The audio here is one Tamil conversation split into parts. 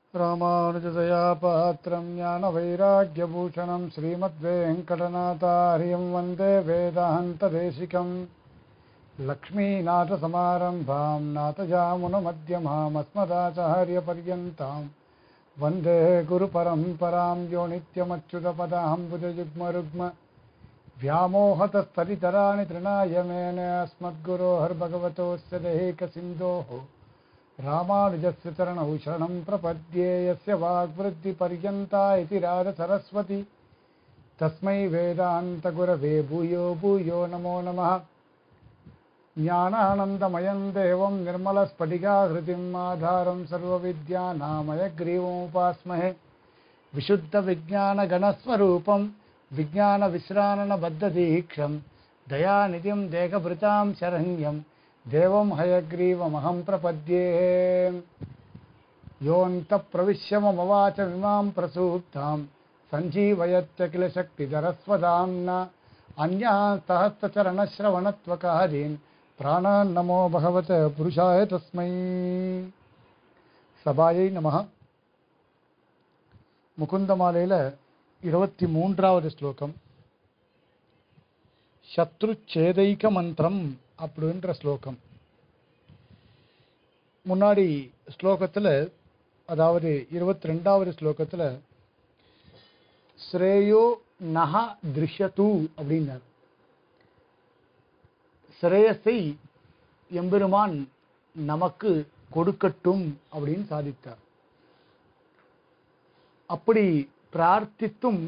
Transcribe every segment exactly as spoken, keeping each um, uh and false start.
ராமானுஜதயா பாத்திரம் ஞான வைராக்கியபூஷணம் ஸ்ரீமத்வேங்கடநாதாரியம் வந்தே வேதாந்த தேசிகம் லக்ஷ்மீநாதசமாரம்பாம் நாதஜாமுனமத்யமாம் அஸ்மதாச்சார்யபர்யந்தாம் வந்தே குருபரம்பராம் யோ நித்யமच्युतपदाम्बुजयुग्मरुग्म व्यामोहतस्तरितराणि तृणाय मेने अस्मद्गुरोर्भगवतोऽस्य दैहिकसिन्धोः रामानुजस्य चरणौ शरणं प्रपद्ये यस्य वाग्वृद्धिपर्यन्ता इति राजसरस्वती तस्मै वेदान्तगुरवे भूयो भूयो नमो नमः। ज्ञानानन्दमयं देवं निर्मलस्फटिकाकृतिम् आधारं सर्वविद्यानामयग्रीवमुपास्महे विशुद्धविज्ञानगणस्वरूपं विज्ञानविश्राणनबद्धदीक्षं दयानिधिं देहभृतां शरण्यं देवं हयग्रीवमहं प्रपद्ये। योऽन्तःप्रविश्य मम वाचमिमां प्रसूप्तां सञ्जीवयत्य किल शक्तिधरस्वदाम्ना अन्यान् सहस्रचरणश्रवणत्वकादीन् प्राणान् नमो भगवते पुरुषाय तस्मै। சபாயை நமः. முகுந்தமாலையில் இருபத்தி மூன்றாவது ஸ்லோகம் சத்ருச்சேதைக மந்திரம் அப்படின்ற ஸ்லோகம். முன்னாடி ஸ்லோகத்தில், அதாவது இருபத்தி ரெண்டாவது ஸ்லோகத்தில் ஸ்ரேயோ நஹ திருஷ்யது அப்படின்னார். ஸ்ரேயஸை எம்பெருமான் நமக்கு கொடுக்கட்டும் அப்படின்னு சாதித்தார். அப்படி பிரார்த்தித்தும்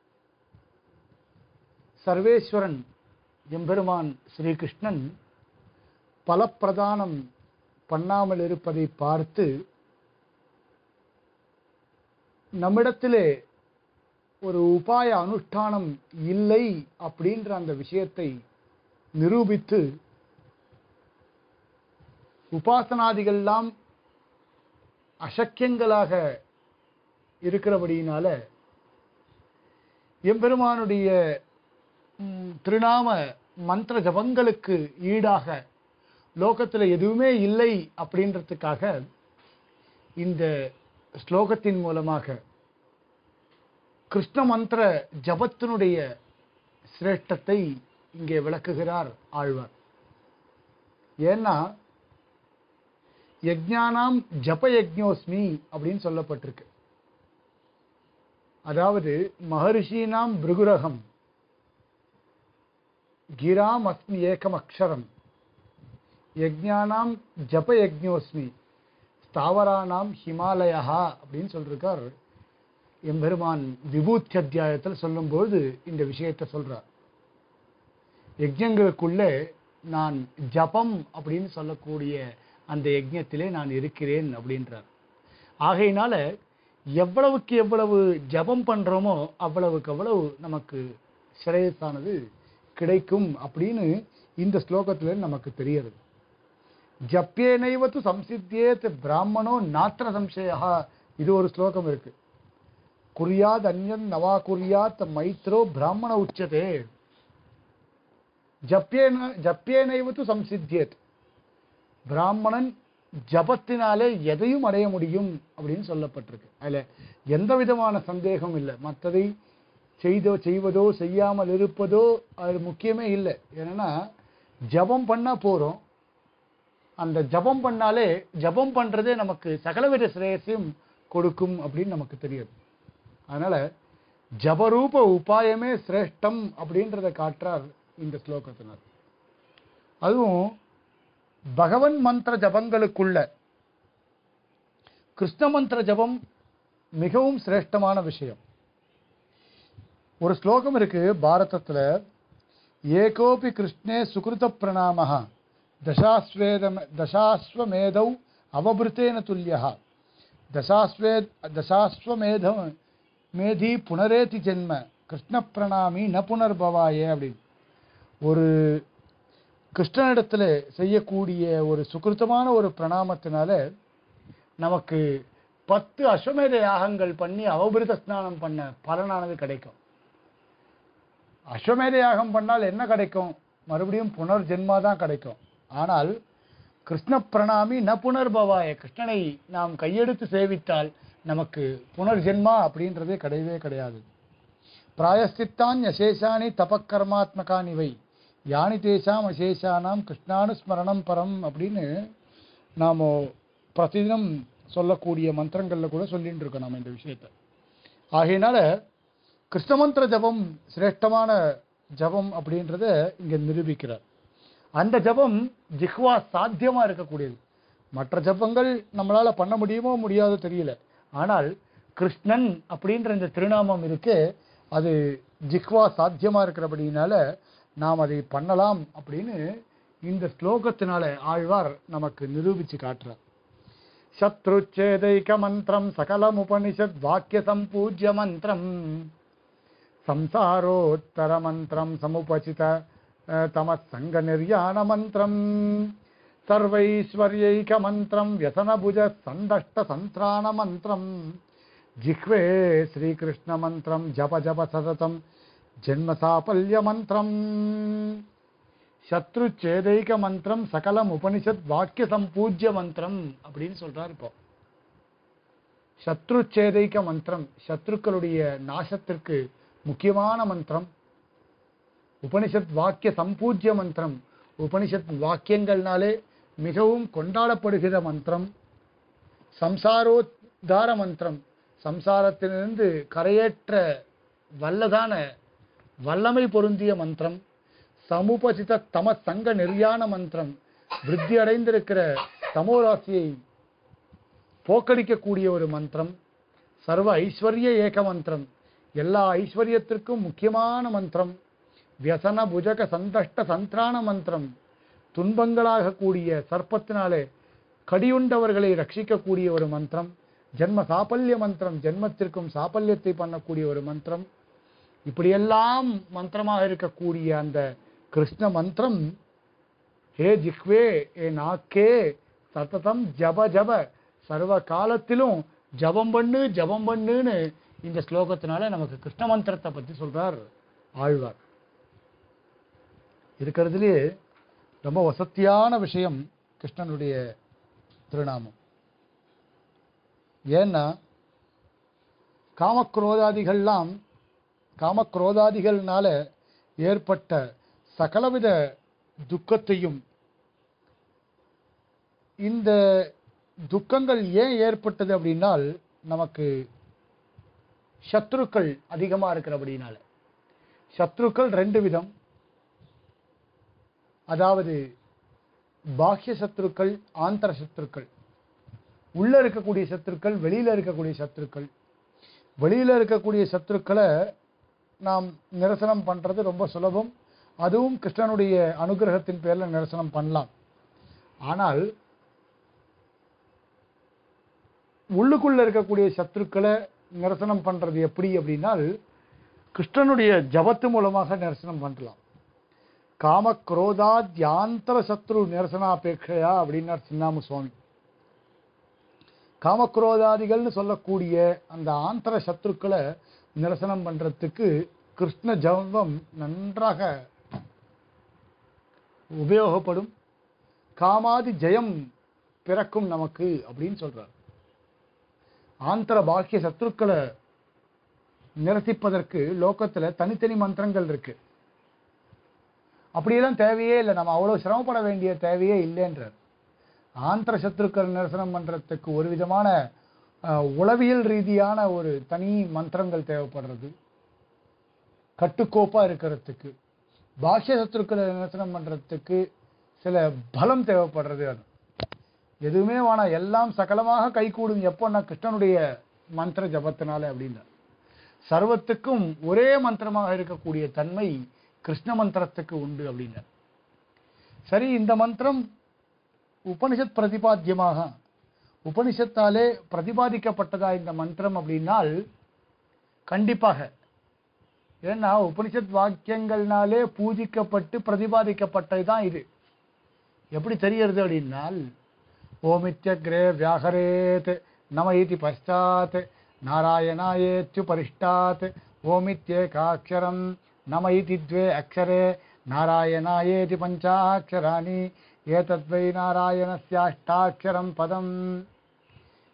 சர்வேஸ்வரன் எம்பெருமான் ஸ்ரீகிருஷ்ணன் பலப்பிரதானம் பண்ணாமல் இருப்பதை பார்த்து நம்மிடத்திலே ஒரு உபாய அனுஷ்டானம் இல்லை அப்படின்ற அந்த விஷயத்தை நிரூபித்து உபாசனாதிகள்லாம் அசக்கியங்களாக இருக்கிறபடியினால எம்பெருமானுடைய திருநாம மந்திர ஜபங்களுக்கு ஈடாக லோகத்தில் எதுவுமே இல்லை அப்படின்றதுக்காக இந்த ஸ்லோகத்தின் மூலமாக கிருஷ்ண மந்திர ஜபத்தினுடைய சிரேஷ்டத்தை இங்கே விளக்குகிறார் ஆழ்வார். ஏன்னா யஜ்ஞானாம் ஜப யஜ்ஞோஸ்மி அப்படின்னு சொல்லப்பட்டிருக்கு. அதாவது மகர்ஷீனாம் பிருகுரகம் கிராம் அஸ்மி ஏகம் அக்ஷரம் யஜ்ஞானாம் ஜப யஜ்ஞோஸ்மி ஸ்தாவரானாம் ஹிமாலயா அப்படின்னு சொல்லிருக்கார் எம்பெருமான் விபூத்தி அத்தியாயத்தில் சொல்லும்போது இந்த விஷயத்தை சொல்றார். யஜ்ஞங்களுக்குள்ளே நான் ஜபம் அப்படின்னு சொல்லக்கூடிய அந்த யஜ்ஞத்திலே நான் இருக்கிறேன் அப்படின்றார். ஆகையினால எவ்வளவுக்கு எவ்வளவு ஜபம் பண்றோமோ அவ்வளவுக்கு அவ்வளவு நமக்கு சிரேயஸானது கிடைக்கும் அப்படின்னு இந்த ஸ்லோகத்துல நமக்கு தெரியுது. ஜப்யேனைவத்து சம்சித்தியேத் பிராமணோ நாத்திர சம்சயா, இது ஒரு ஸ்லோகம் இருக்கு. குறியாத் அன்யன் நவா குறியாத் மைத்ரோ பிராமண உச்சதே. ஜப்யேன ஜப்யேனைவத்து சம்சித்தியேத், பிராமணன் ஜபத்தினாலே எதையும் அடைய முடியும் அப்படின்னு சொல்லப்பட்டிருக்கு. அதுல எந்த விதமான சந்தேகம் இல்லை. மற்றதை செய்தோ செய்வதோ செய்யாமல் இருப்பதோ அது முக்கியமே இல்லை. ஏன்னா ஜபம் பண்ணா போறோம். அந்த ஜபம் பண்ணாலே ஜபம் பண்றதே நமக்கு சகலவித சிரேயசையும் கொடுக்கும் அப்படின்னு நமக்கு தெரியுது. அதனால ஜபரூப உபாயமே சிரேஷ்டம் அப்படின்றத காட்டுறார் இந்த ஸ்லோகத்தினர். அதுவும் பகவன் மந்திர ஜபங்களுக்குள்ள கிருஷ்ண மந்திர ஜபம் மிகவும் சிரேஷ்டமான விஷயம். ஒரு ஸ்லோகம் இருக்கு பாரதத்துல, ஏகோபி கிருஷ்ணே சுகிருத பிரணாமஹ தசாஸ்வேத தசாஸ்வமேதௌ அவபிருத்தேன துல்யஹ தசாஸ்வே தசாஸ்வமேத மேதி புனரேதி ஜென்ம கிருஷ்ண பிரணாமி ந புனர்பவாயே அப்படின்னு. ஒரு கிருஷ்ணனிடத்தில் செய்யக்கூடிய ஒரு சுகிருத்தமான ஒரு பிரணாமத்தினால நமக்கு பத்து அஸ்வமேத யாகங்கள் பண்ணி அவபிருத ஸ்நானம் பண்ண பலனானது கிடைக்கும். அஸ்வமேத யாகம் பண்ணால் என்ன கிடைக்கும்? மறுபடியும் புனர் ஜென்மா தான் கிடைக்கும். ஆனால் கிருஷ்ண பிரணாமி ந புனர்பவாய, கிருஷ்ணனை நாம் கையெடுத்து சேவித்தால் நமக்கு புனர்ஜென்மா அப்படின்றதே கிடையவே கிடையாது. பிராயஷ்சித்தான் யசேஷானி தபக்கர்மாத்மகானிவை யானி தேசாம் அசேஷானாம் கிருஷ்ணானுஸ்மரணம் பரம் அப்படின்னு நாம் பிரதிதினம் சொல்லக்கூடிய மந்திரங்களில் கூட சொல்லிட்டு இருக்கோம் நம்ம இந்த விஷயத்தை. ஆகையினால கிருஷ்ண மந்திர ஜபம் சிரேஷ்டமான ஜபம் அப்படின்றத இங்கே நிரூபிக்கிறார். அந்த ஜபம் ஜிஹ்வா சாத்தியமாக இருக்கக்கூடியது. மற்ற ஜபங்கள் நம்மளால் பண்ண முடியுமோ முடியாதோ தெரியல. ஆனால் கிருஷ்ணன் அப்படின்ற இந்த திருநாமம் இருக்கு, அது ஜிஹ்வா சாத்தியமாக இருக்கிறபடினால நாம் அதை பண்ணலாம் அப்படின்னு இந்த ஸ்லோகத்தினால ஆழ்வார் நமக்கு நிரூபித்து காட்டுறார். சத்ருச்சேதைக மந்திரம் சகலம் உபனிஷத் வாக்கிய சம்பூஜ்ய மந்திரம் சம்சாரோத்தர மந்திரம் சமுபசித தமத் சங்க நிர்யாண மந்திரம் சர்வைஸ்வர்யைக மந்திரம் व्यसनभुज சந்தஷ்ட சந்திராண மந்திரம் ஜிஹ்வே ஸ்ரீகிருஷ்ண மந்திரம் ஜப ஜப சததம் ஜென்ம சாபல்ய மந்திரம். சத்ரு சேதைக மந்திரம் சகலம் உபனிஷத் வாக்கிய சம்பூஜ்ய மந்திரம் அப்படின்னு சொல்றார். இப்போ சத்ரு சேதைக மந்திரம் சத்ருக்களுடைய நாசத்திற்கு முக்கியமான மந்திரம். உபனிஷத் வாக்கிய சம்பூஜ்ய மந்திரம் உபனிஷத் வாக்கியங்கள்னாலே மிகவும் கொண்டாடப்படுகிற மந்திரம். சம்சாரோத்தார மந்திரம் சம்சாரத்திலிருந்து கரையேற்ற வல்லதான வல்லமை பொருந்திய மந்திரம். சமுபசித தம சங்க நிர்யாண மந்திரம் விருத்தி அடைந்திருக்கிற தமோராசியை போக்கடிக்கக்கூடிய ஒரு மந்திரம். சர்வ ஐஸ்வர்ய ஏக மந்திரம் எல்லா ஐஸ்வர்யத்திற்கும் முக்கியமான மந்திரம். வியசன புஜக சந்தஷ்ட சந்திராண மந்திரம் துன்பங்களாக கூடிய சர்ப்பத்தினாலே கடியுண்டவர்களை ரட்சிக்கக்கூடிய ஒரு மந்திரம். ஜென்ம சாபல்ய மந்திரம் ஜென்மத்திற்கும் சாபல்யத்தை பண்ணக்கூடிய ஒரு மந்திரம். இப்படியெல்லாம் மந்திரமாக இருக்கக்கூடிய அந்த கிருஷ்ண மந்திரம் ஹே ஜிஹ்வே ஏ நாக்கே சததம் ஜப ஜப சர்வ காலத்திலும் ஜபம் பண்ணு ஜபம் பண்ணுன்னு இந்த ஸ்லோகத்தினால நமக்கு கிருஷ்ண மந்திரத்தை பற்றி சொல்றார் ஆழ்வார். இருக்கிறதுலே ரொம்ப வசத்தியான விஷயம் கிருஷ்ணனுடைய திருநாமம். ஏன்னா காமக்ரோதாதிகள்லாம் காமக்ரோதாதிகள்னால ஏற்பட்ட சகலவித துக்கத்தையும், இந்த துக்கங்கள் ஏன் ஏற்பட்டது அப்படின்னால் நமக்கு சத்ருக்கள் அதிகமாக இருக்கிறபடினால. சத்ருக்கள் ரெண்டு விதம், அதாவது பாஹ்ய சத்ருக்கள் ஆந்தர சத்ருக்கள். உள்ள இருக்கக்கூடிய சத்ருக்கள் வெளியில இருக்கக்கூடிய சத்ருக்கள். வெளியில இருக்கக்கூடிய சத்ருக்களை நாம் நிரசனம் பண்றது ரொம்ப சுலபம். அதுவும் கிருஷ்ணனுடைய அனுகிரகத்தின் பேர்ல நிரசனம் பண்ணலாம். ஆனால் உள்ளுக்குள்ள இருக்கக்கூடிய சத்ருக்களை நிரசனம் பண்றது எப்படி அப்படின்னால் கிருஷ்ணனுடைய ஜபத்து மூலமாக நிரசனம் பண்ணலாம். காம குரோதாத்யாந்தர சத்ரு நிரசனாபேட்சையா அப்படின்னார் சின்னாம சுவாமி. காமக்ரோதாதிகள்னு சொல்லக்கூடிய அந்த ஆந்தர சத்ருக்களை நிரசனம் பண்றதுக்கு கிருஷ்ண ஜபம் நன்றாக உபயோகப்படும். காமாதி ஜெயம் பிறக்கும் நமக்கு அப்படின்னு சொல்றார். ஆந்தர பாக்கிய சத்ருக்களை நிரசிப்பதற்கு லோகத்துல தனித்தனி மந்திரங்கள் இருக்கு. அப்படியெல்லாம் தேவையே இல்லை, நம்ம அவ்வளவு சிரமப்பட வேண்டிய தேவையே இல்லைன்றார். ஆந்தர சத்ருக்கள் நிரசனம் பண்றதுக்கு ஒரு விதமான உளவியல் ரீதியான ஒரு தனி மந்திரங்கள் தேவைப்படுறது, கட்டுக்கோப்பா இருக்கிறதுக்கு. பாஷ்ய சத்ருக்களை நிரசனம் பண்றதுக்கு சில பலம் தேவைப்படுறது. அது எதுவுமே வேணா, எல்லாம் சகலமாக கைகூடும் எப்போன்னா கிருஷ்ணனுடைய மந்திர ஜபத்தினால அப்படின்னா. சர்வத்துக்கும் ஒரே மந்திரமாக இருக்கக்கூடிய தன்மை கிருஷ்ண மந்திரத்துக்கு உண்டு அப்படின்னா. சரி, இந்த மந்திரம் உபனிஷத் பிரதிபாத்தியமாக உபனிஷத்தாலே பிரதிபாதிக்கப்பட்டதா இந்த மந்திரம் அப்படின்னால் கண்டிப்பாக. ஏன்னா உபனிஷத் வாக்கியங்கள்னாலே பூஜிக்கப்பட்டு பிரதிபாதிக்கப்பட்டது தான் இது. எப்படி தெரிகிறது அப்படின்னால் ஓமித்யக்ரே வியாகரேத் நம இதி பஷ்டாத் நாராயணாயேத்யுபரிஷ்டாத் ஓமித்யேகாட்சரம் நம இதி த்வே அக்ஷரே நாராயணாயேதி பஞ்சாட்சராணி ஏதத்வை நாராயணஸ்யாஷ்டாட்சரம் பதம்.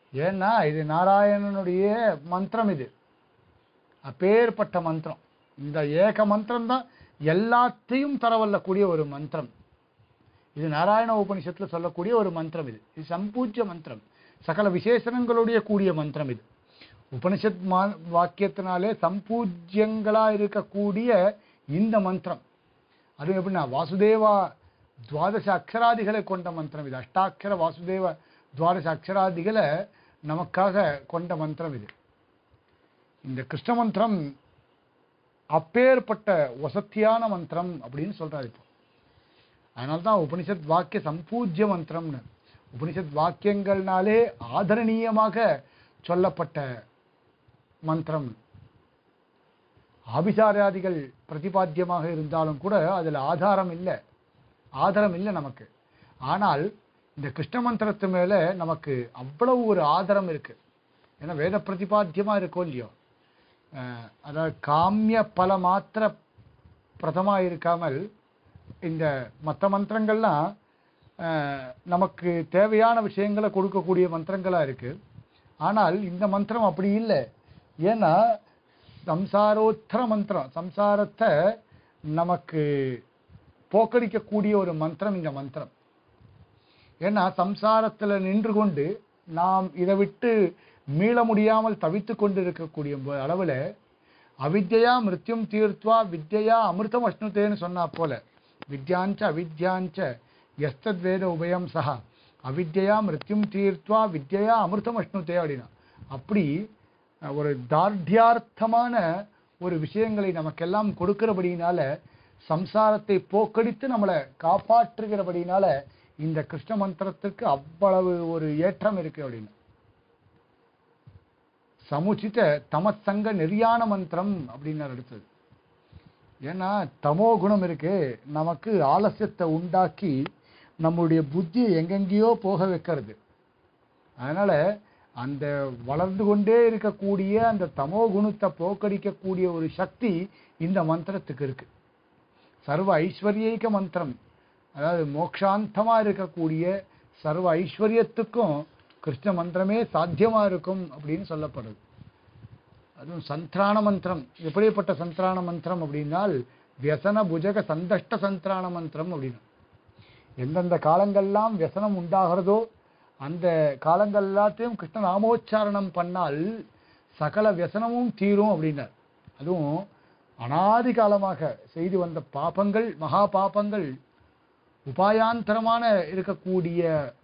ஏன்னா இது நாராயணனுடைய மந்திரம், இது அப்பேற்பட்ட மந்திரம். இந்த ஏக மந்திரம் தான் எல்லாத்தையும் தரவல்லக்கூடிய ஒரு மந்திரம். இது நாராயண உபனிஷத்துல சொல்லக்கூடிய ஒரு மந்திரம். இது இது சம்பூஜ்ய மந்திரம், சகல விசேஷணங்களுடைய கூடிய மந்திரம். இது உபனிஷத் மா வாக்கியத்தினாலே சம்பூஜ்யங்களா இருக்கக்கூடிய இந்த மந்திரம். அது எப்படின்னா வாசுதேவா துவாதச அக்ஷராதிகளை கொண்ட மந்திரம் இது. அஷ்டாட்சர வாசுதேவ துவாதச அக்ஷராதிகளை நமக்காக கொண்ட மந்திரம் இது. இந்த கிருஷ்ண மந்திரம் அப்பேற்பட்ட வசத்தியான மந்திரம் அப்படின்னு சொல்றாரு. இப்போ அதனால்தான் உபனிஷத் வாக்கிய சம்பூஜ்ய மந்திரம்னு. உபனிஷத் வாக்கியங்கள்னாலே ஆதரணீயமாக சொல்லப்பட்ட மந்திரம். ஆபிசாராதிகள் பிரதிபாத்தியமாக இருந்தாலும் கூட அதில் ஆதாரம் இல்லை, ஆதாரம் இல்லை நமக்கு. ஆனால் இந்த கிருஷ்ண மந்திரத்து மேல நமக்கு அவ்வளவு ஒரு ஆதாரம் இருக்கு. ஏன்னா வேத பிரதிபாத்தியமா இருக்கோ இல்லையோ, அதாவது காமிய பல மாத்திர பிரதமா இருக்காமல் இந்த மற்ற மந்திரங்கள்லாம் நமக்கு தேவையான விஷயங்களை கொடுக்கக்கூடிய மந்திரங்களா இருக்கு. ஆனால் இந்த மந்திரம் அப்படி இல்லை. ஏன்னா சம்சாரோத்தர மந்திரம், சம்சாரத்தை நமக்கு போக்கடிக்கக்கூடிய ஒரு மந்திரம் இந்த மந்திரம். ஏன்னா சம்சாரத்துல நின்று கொண்டு நாம் இதை விட்டு மீள முடியாமல் தவித்து கொண்டு இருக்கக்கூடிய அளவுல அவித்யா மிருத்யும் தீர்த்வா வித்யா அமிர்தம் அஷ்ணுதேன்னு சொன்னா போல, வித்யாஞ்ச அவித்யாஞ்ச எஸ்தத் வேத உபயம் சஹா அவித்யா மிருத்யும் தீர்த்வா வித்யா அமிர்தம் அஷ்ணுதே அப்படின்னா, அப்படி ஒரு தார்டியார்த்தமான ஒரு விஷயங்களை நமக்கெல்லாம் கொடுக்கிறபடினால, சம்சாரத்தை போக்கடித்து நம்மளை காப்பாற்றுகிறபடினால இந்த கிருஷ்ண மந்திரத்திற்கு அவ்வளவு ஒரு ஏற்றம் இருக்கு அப்படின்னு. சமுச்சித தமசங்க நெறியான மந்திரம் அப்படின்னாரு அடுத்தது. ஏன்னா தமோ குணம் இருக்கு, நமக்கு ஆலசியத்தை உண்டாக்கி நம்முடைய புத்தியை எங்கெங்கேயோ போக வைக்கிறது. அதனால அந்த வளர்ந்து கொண்டே இருக்கக்கூடிய அந்த தமோ குணத்தை போக்கடிக்கக்கூடிய ஒரு சக்தி இந்த மந்திரத்துக்கு இருக்கு. சர்வ ஐஸ்வர்யைக மந்திரம், அதாவது மோக்ஷாந்தமா இருக்கக்கூடிய சர்வ ஐஸ்வர்யத்துக்கும் கிருஷ்ண மந்திரமே சாத்தியமா இருக்கும் அப்படின்னு சொல்லப்படுது. அதுவும் சந்திராண மந்திரம். எப்படிப்பட்ட சந்திராண மந்திரம் அப்படின்னால் வியசன புஜக சந்தஷ்ட சந்திராண மந்திரம் அப்படின்னு. எந்தெந்த காலங்கள்லாம் வியசனம் உண்டாகிறதோ அந்த காலங்கள் எல்லாத்தையும் கிருஷ்ண நாமோச்சாரணம் பண்ணால் சகல வியசனமும் தீரும் அப்படின்னார். அதுவும் அனாதி காலமாக செய்து வந்த பாபங்கள், மகா பாபங்கள், உபாயாந்தரமான இருக்கக்கூடிய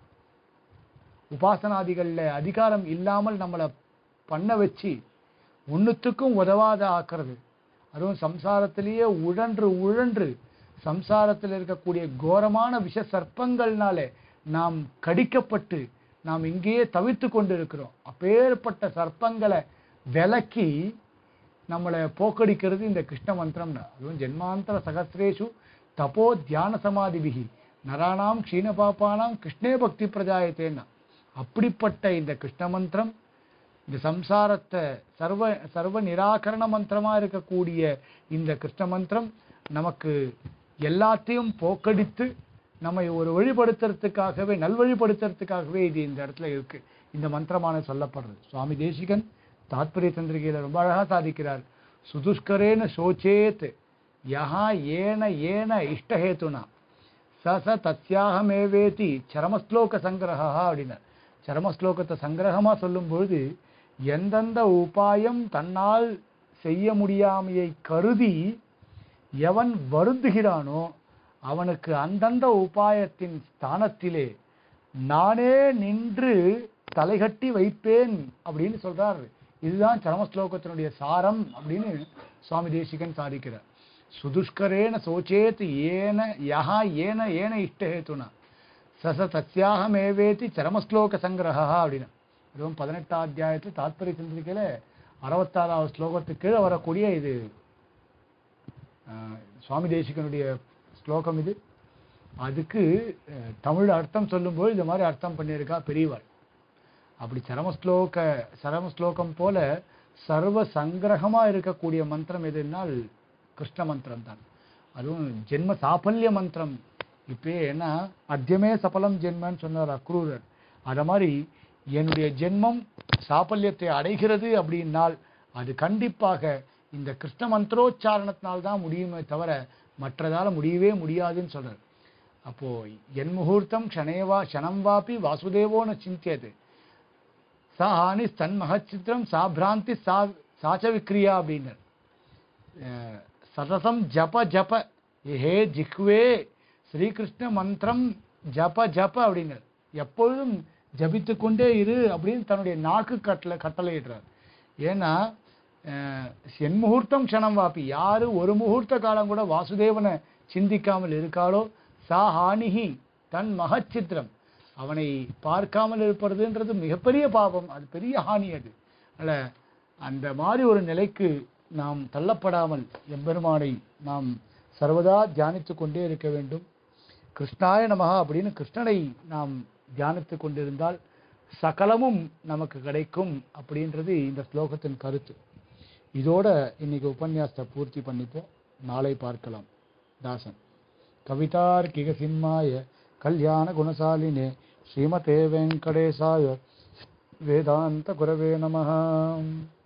உபாசனாதிகள்ல அதிகாரம் இல்லாமல் நம்மளை பண்ண வச்சு ஒன்னுத்துக்கும் உதவாத ஆக்கிறது. அதுவும் சம்சாரத்திலேயே உழன்று உழன்று சம்சாரத்தில் இருக்கக்கூடிய கோரமான விஷ சர்ப்பங்கள்னாலே நாம் கடிக்கப்பட்டு நாம் இங்கேயே தவித்து கொண்டு இருக்கிறோம். அப்பேற்பட்ட சர்ப்பங்களை விலக்கி நம்மளை போக்கடிக்கிறது இந்த கிருஷ்ண மந்திரம்னா. அதுவும் ஜென்மாந்தர சகசிரேஷு தபோ தியான சமாதிபிகி நராணாம் க்ஷீண பாப்பானாம் கிருஷ்ணே பக்தி பிரஜாயத்தேன்னா, அப்படிப்பட்ட இந்த கிருஷ்ண மந்திரம் இந்த சம்சாரத்தை சர்வ சர்வ நிராகரண மந்திரமா இருக்கக்கூடிய இந்த கிருஷ்ண மந்திரம் நமக்கு எல்லாத்தையும் போக்கடித்து நம்மை ஒரு வழிபடுத்துறதுக்காகவே, நல்வழிப்படுத்துறதுக்காகவே இது இந்த இடத்துல இருக்கு. இந்த மந்திரமான சொல்லப்படுறது. சுவாமி தேசிகன் தாத்பரிய சந்திரிகையில ரொம்ப அழகா சாதிக்கிறார். சுதுஷ்கரேன சோச்சேத் யஹா ஏன ஏன இஷ்டஹேத்துனா ச ச தஸ்யாகமேவேதி சரமஸ்லோக சங்கிரகா அப்படின்னா. சரமஸ்லோகத்தை சங்கிரகமா சொல்லும் பொழுது எந்தெந்த உபாயம் தன்னால் செய்ய முடியாமையை கருதி எவன் வருந்துகிறானோ அவனுக்கு அந்தந்த உபாயத்தின் ஸ்தானத்திலே நானே நின்று தலைகட்டி வைப்பேன் அப்படின்னு சொல்றார். இதுதான் சரமஸ்லோகத்தினுடைய சாரம் அப்படின்னு சுவாமி தேசிகன் சாதிக்கிறார். சுதுஷ்கரேன சோச்சேத் ஏன யஹா ஏன ஏன இஷ்டஹேத்துனா சச தஸ்யாகமேவேதி சரமஸ்லோக சங்கிரகா அப்படின்னு. அதுவும் பதினெட்டாம் அத்தியாயத்தில் தாத்பரிய சந்திரிக்கையில அறுபத்தாறாவது ஸ்லோகத்துக்கு கீழே வரக்கூடிய இது சுவாமி தேசிகனுடைய ஸ்லோகம் இது. அதுக்கு தமிழ் அர்த்தம் சொல்லும்போது இந்த மாதிரி அர்த்தம் பண்ணியிருக்கா பெரியவாள். அப்படி சரமஸ்லோக சரமஸ்லோகம் போல சர்வ சங்கிரகமா இருக்கக்கூடிய மந்திரம் எதுனால் கிருஷ்ண மந்திரம் தான். அதுவும் ஜென்ம சாபல்ய மந்திரம். இப்போ ஏன்னா அத்தியமே சபலம் ஜென்மன்னு சொன்னார் அக்ரூரர். அத மாதிரி என்னுடைய ஜென்மம் சாபல்யத்தை அடைகிறது அப்படின்னால் அது கண்டிப்பாக இந்த கிருஷ்ண மந்திரோச்சாரணத்தினால் தான் முடியுமே தவிர மற்றதால முடியவே முடியாதுன்னு சொல்றார். அப்போ என் முகூர்த்தம் க்ஷணேவா க்ஷணம் வாபி வாசுதேவோன்னு சிந்தியது சா ஹானி தன் மகச்சித்திரம் சா பிராந்தி சா சாச்ச விக்ரியா அப்படின்னர். சதசம் ஜப ஜப ஹே ஜிஹ்வே ஸ்ரீகிருஷ்ண மந்திரம் ஜப ஜப அப்படின்னர். எப்பொழுதும் ஜபித்து கொண்டே இரு அப்படின்னு தன்னுடைய நாக்கு கட்டளை கட்டளையிடுறார். ஏன்னா என் முகூர்த்தம் க்ஷணம் வாப்பி, யாரு ஒரு முகூர்த்த காலம் கூட வாசுதேவனை சிந்திக்காமல் இருக்காளோ சா ஹானிஹி தன் மகச்சித்திரம், அவனை பார்க்காமல் இருப்பதுன்றது மிகப்பெரிய பாவம், அது பெரிய ஹானி. அது அல்ல, அந்த மாதிரி ஒரு நிலைக்கு நாம் தள்ளப்படாமல் எம்பெருமானை நாம் சர்வதா தியானித்து கொண்டே இருக்க வேண்டும். கிருஷ்ணாய நமஹா அப்படின்னு கிருஷ்ணனை நாம் தியானித்து கொண்டிருந்தால் சகலமும் நமக்கு கிடைக்கும் அப்படின்றது இந்த ஸ்லோகத்தின் கருத்து. இதோட இன்னைக்கு உபன்யாசத்தை பூர்த்தி பண்ணிப்போம். நாளை பார்க்கலாம். தாசன். கவிதார்க்கிக சிம்மாய கல்யாண குணசாலினே ஸ்ரீமதே வெங்கடேசாய வேதாந்த குரவே நமஹ.